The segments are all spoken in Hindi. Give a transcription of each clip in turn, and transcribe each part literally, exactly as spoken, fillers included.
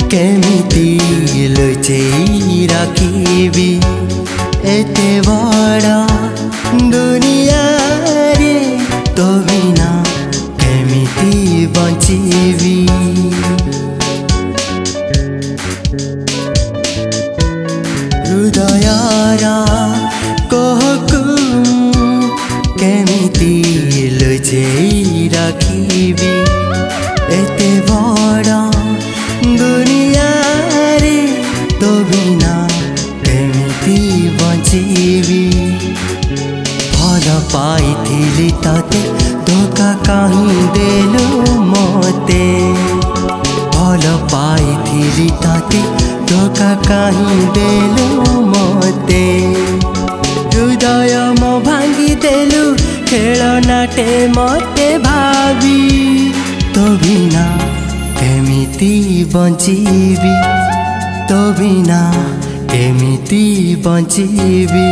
केमिति लुचेई रखिबी एते बड़ा दुनिया रे तो बिना केमिति बंचीबी हृदयरा कहकु केमिति लुचेई रखिबी एते बड़ा दुनिया रे तो बिना केमिति बंचीबी भल पाइथिली तते धोखा कहीं देलु मते भल पाइथिली तते धोखा कहीं देलु मते हृदय मो भांगी देलु खेलनाटे मते भावी तो बिना केमिति बंचीबी तो बिना केमिति बंचीबी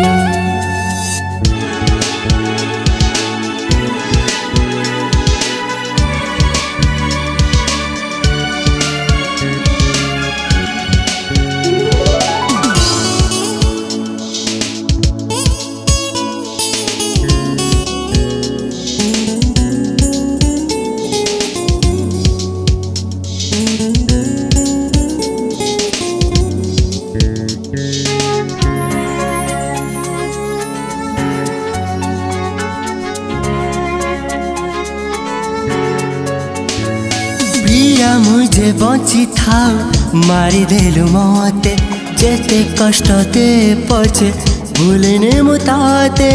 मुझे बची था मारी देलु मते जेते कष्ट दे पछे भूलने मुताते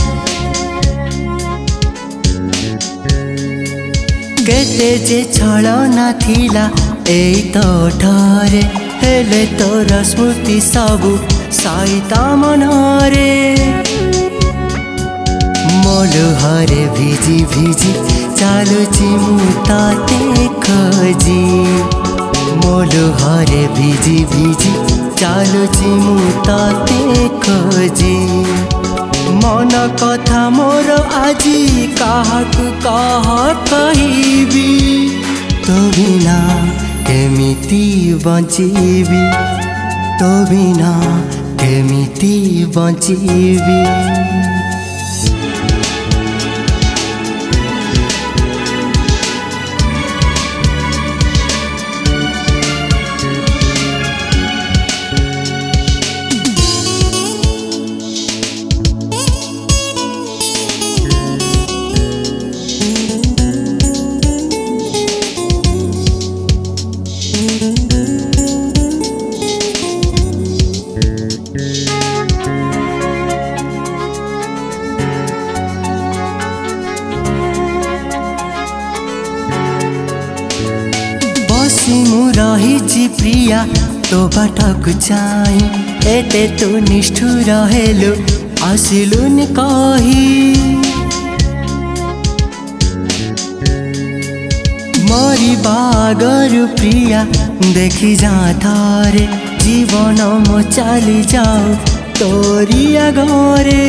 केते जे छलना थिला एई तो ठरे हेले तोर स्मृति सबु साइता मनरे मोलुहरे भिजी भिजी चालुची मुताते खोजी मोलुहरे भिजी भिजी चालुची मुताते खोजी मन कथा मोर आजी काहाकु कह कहिबी तो बिना केमिति बंचीबी तो बिना केमिति बंचीबी रही प्रिया तो बाटक चाही एते तू निष्ठुर हेलु आसिलुन कही मरी बागर प्रिया देखी जा थारे जीवन मो चली जाऊ तोरिया घरे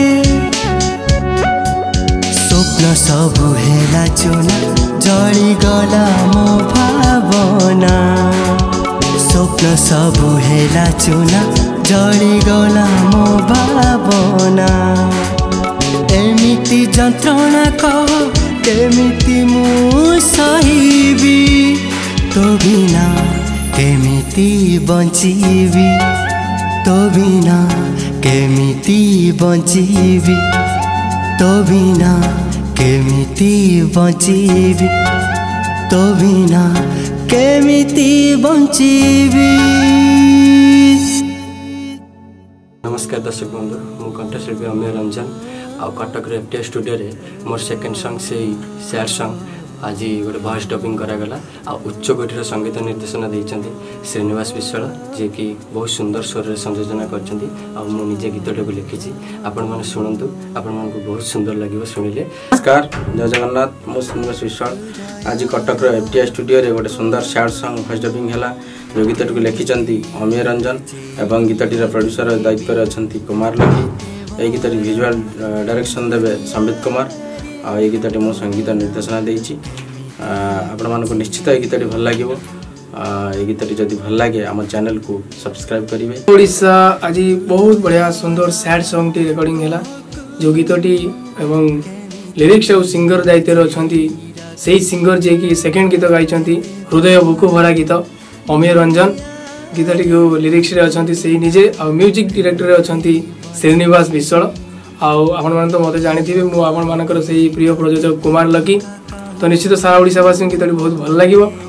स्वप्न सबु हेला चुना जली गला मो भावना स्वप्न सबु हेला चुना जली गला मो भावना एमिति जंत्रणा कह केमिति मु सहिबी तो बिना केमिति बंचीबी तो बिना केमिति बंचीबी तो बिना केमिति बंचीबी तो बिना केमिति बंचीबी। नमस्कार दर्शक बंधु मु कंठशिल्पी अमेय रंजन आ कटक एफटीआई स्टूडियो रे मोर सेकेंड सॉन्ग से सैड सॉन्ग आज गोटे वॉइस डबिंग करागला आ उच्च कोटीर संगीत निर्देशन देइचंती श्रीनिवास विश्वाल जे कि बहुत सुंदर स्वर रे संयोजन करचंती आ मु निजे गीतटे को लिखिची आपण माने सुनंतु आपण मन को बहुत सुंदर लागिवो सुनिले। नमस्कार जय जगन्नाथ मु श्रीनिवास विश्वाल आज कटक एफटीआई स्टूडियो रे गोटे सुंदर सैड सॉन्ग वॉइस डबिंग हला जो गीतटे को लिखिचंती अमेय रंजन एवं गीतटीर प्रोड्यूसर दायित्व रे अछंती कुमार लखी ए गीतटी विजुअल डायरेक्शन देबे संबित कुमार आ ये गीतटी मो संगीत निर्देशन देइची आपण मानको निश्चित ए गीतटी भल लागिवो ये गीतटी जदि भल लगे आम चैनल को सब्सक्राइब करेंगे। ओडिशा आज बहुत बढ़िया सुंदर सैड सॉन्ग टी रिकॉर्डिंग है जो गीतटी एवं लिरिक्स और सिंगर दायित्व अच्छा से ही सिंगर जे कि सेकेंड गीत गाई हृदय बुक भरा गीत अमीय रंजन गीतटी जो लिरिक्स अच्छा से ही निजे आ म्यूजिक डायरेक्टर अच्छा श्रीनिवास विश्वाल आपण मैंने तो मत जानी मुझे प्रिय प्रयोजक कुमार लकी तो निश्चित सारा ओडिशावासी गीतटी बहुत भल लगे।